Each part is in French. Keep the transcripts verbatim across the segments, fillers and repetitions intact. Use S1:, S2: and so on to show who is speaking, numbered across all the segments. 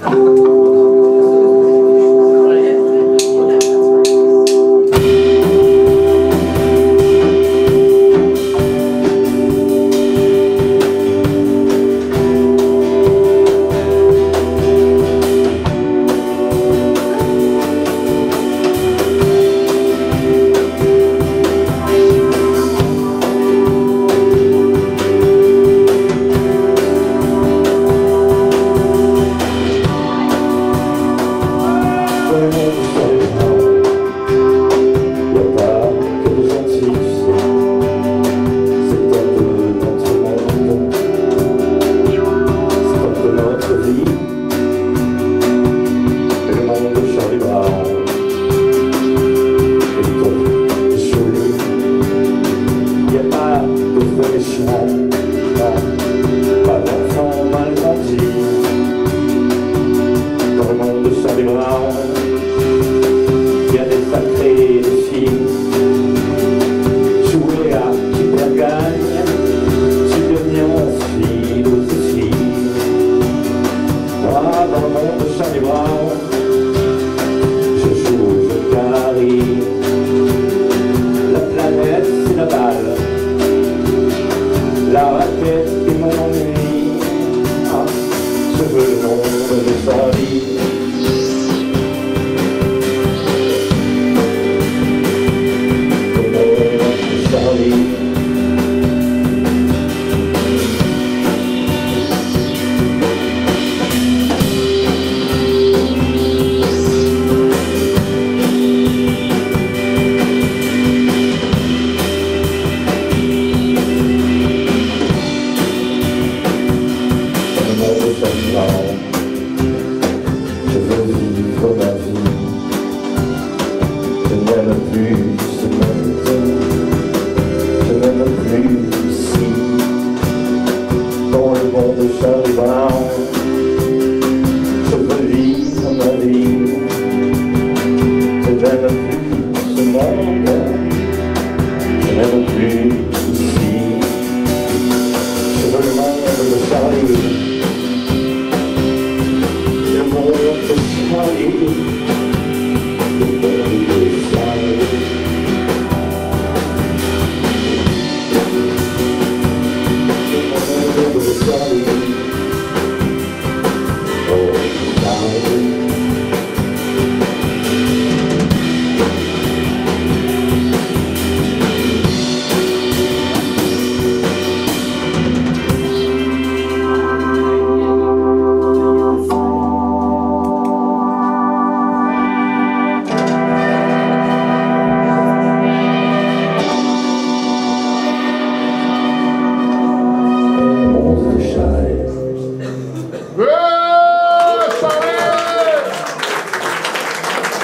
S1: Pas d'enfants mal grandis dans le monde de Charlie Brown. Il y a des sacrés filles jouer à qui perd gagne. Tu deviens mon philosophie. Moi dans le monde de Charlie Brown, je joue, je carie. La planète c'est la balle, la raquette est mon ennui. Ah, je veux le monde de Charlie. Le monde de Charlie. Je veux vivre ma vie. Je n'aime plus ce monde. Je n'aime plus ici. Dans le monde de Charlie Brown, je veux vivre ma vie. Je n'aime plus ce monde. Je n'aime plus ici. Je veux le monde de Charlie. Le monde de Charlie, le monde de Charlie. Le monde de Charlie, oh Charlie.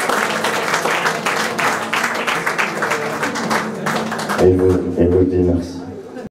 S1: Elle vous, elle vous dit merci.